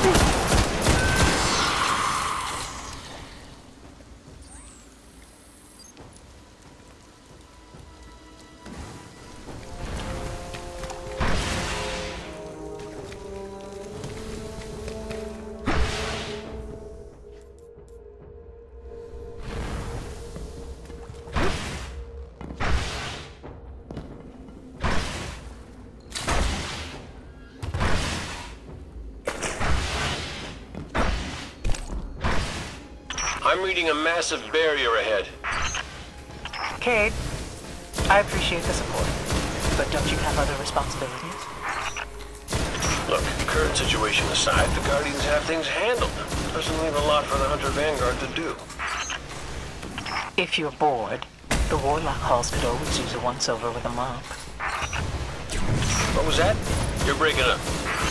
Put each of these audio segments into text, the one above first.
I'm reading a massive barrier ahead. Cade, I appreciate the support, but don't you have other responsibilities? Look, current situation aside, the Guardians have things handled. Doesn't leave a lot for the Hunter Vanguard to do. If you're bored, the Warlock Halls could always use a once-over with a mop. What was that? You're breaking up.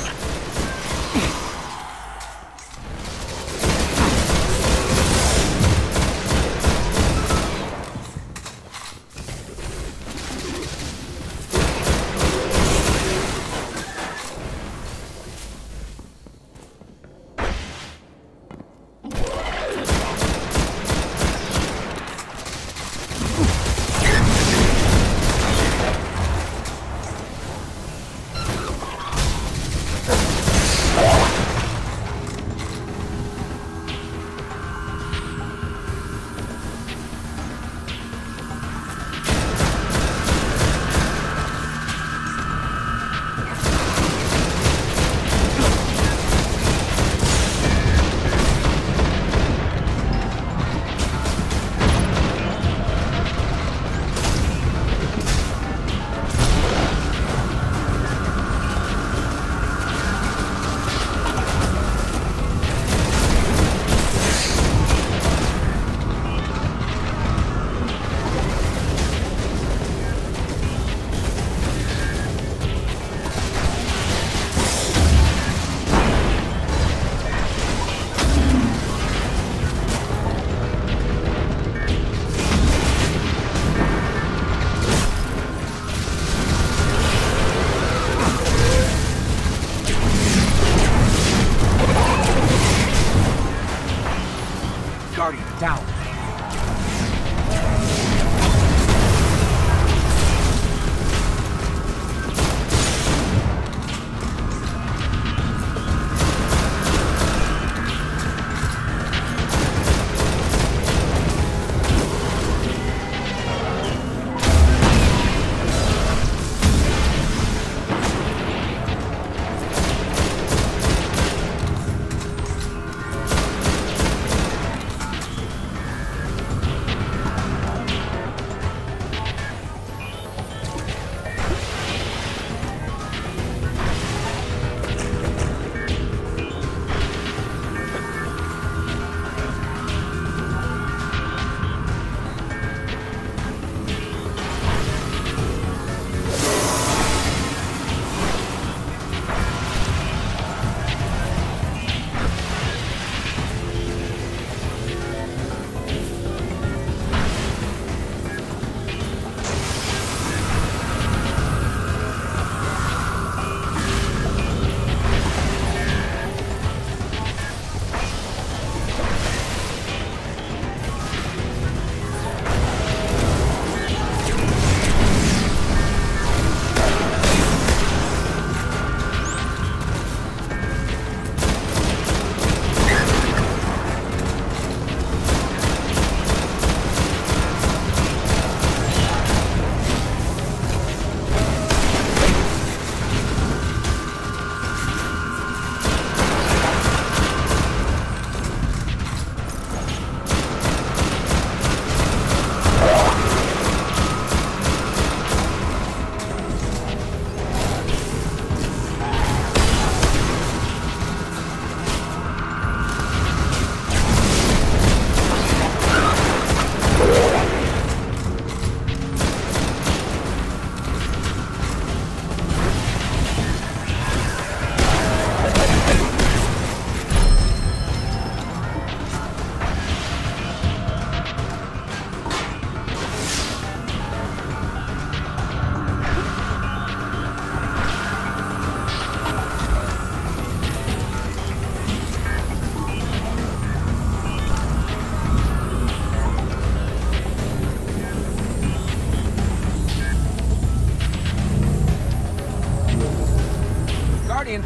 Guardian down.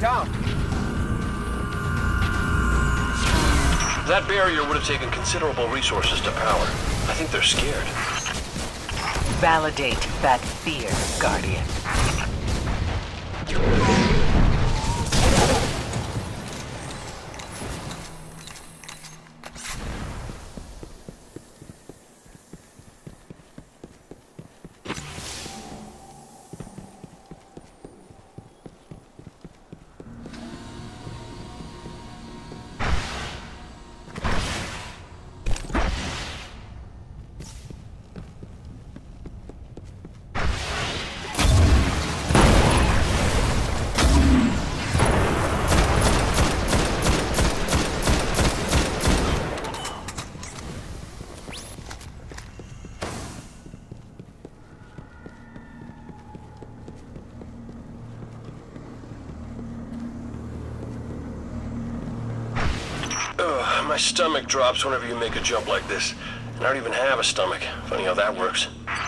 down. That barrier would have taken considerable resources to power. I think they're scared. Validate that fear, Guardian. My stomach drops whenever you make a jump like this. And I don't even have a stomach. Funny how that works.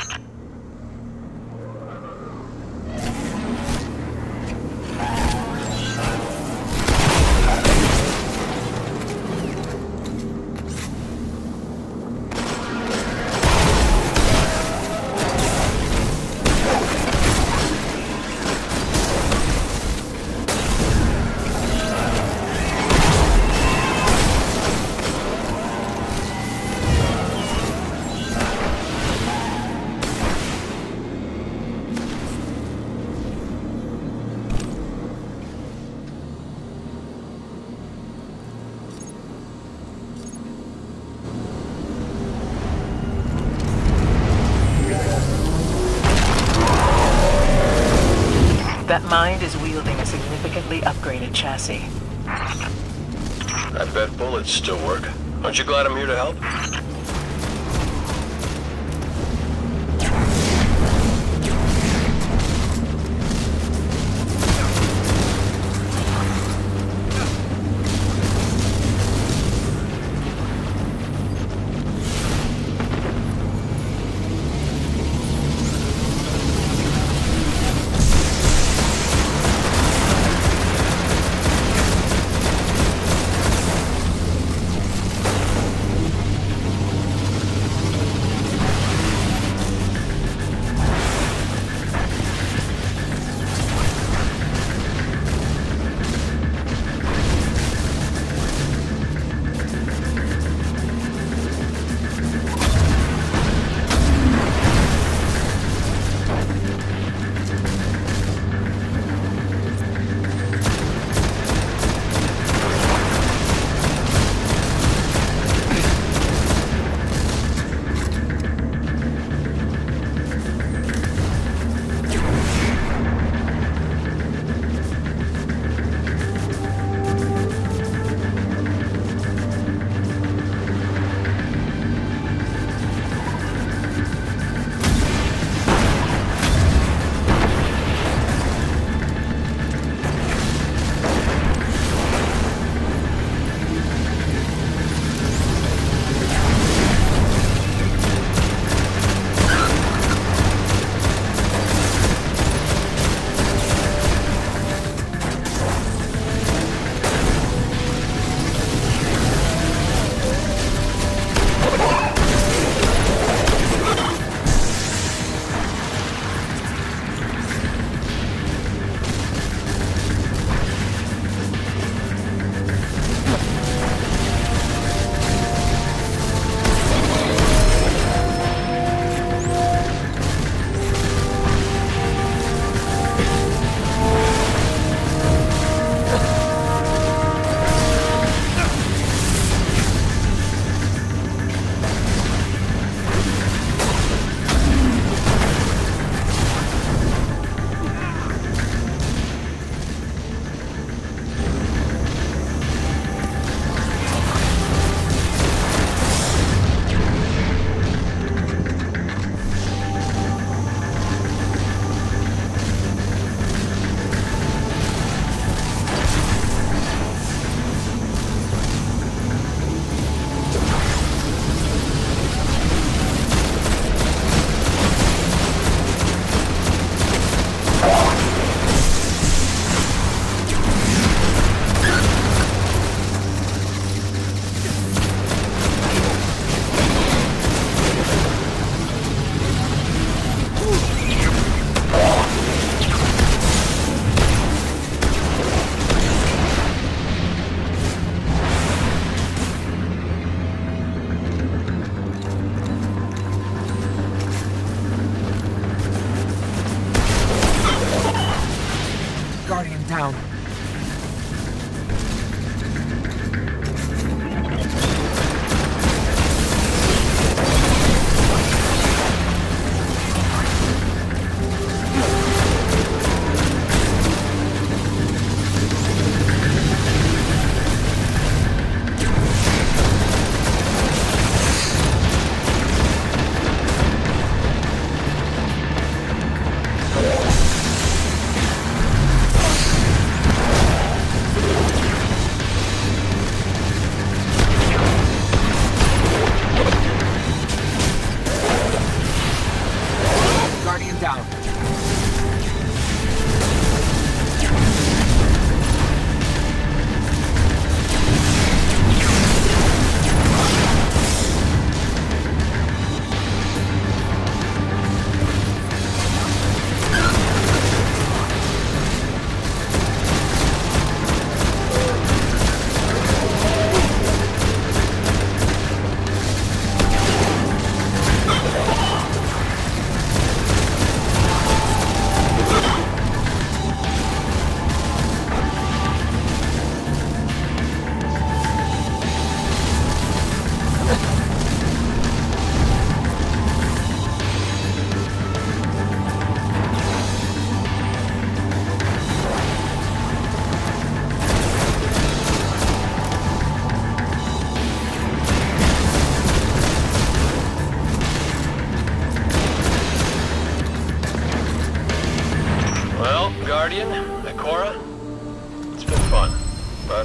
That mind is wielding a significantly upgraded chassis. I bet bullets still work. Aren't you glad I'm here to help?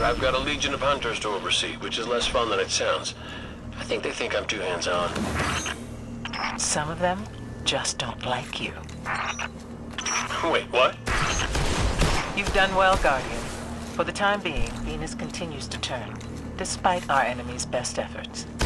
I've got a legion of hunters to oversee, which is less fun than it sounds. I think they think I'm too hands-on. Some of them just don't like you. Wait, what? You've done well, Guardian. For the time being, Venus continues to turn, despite our enemy's best efforts.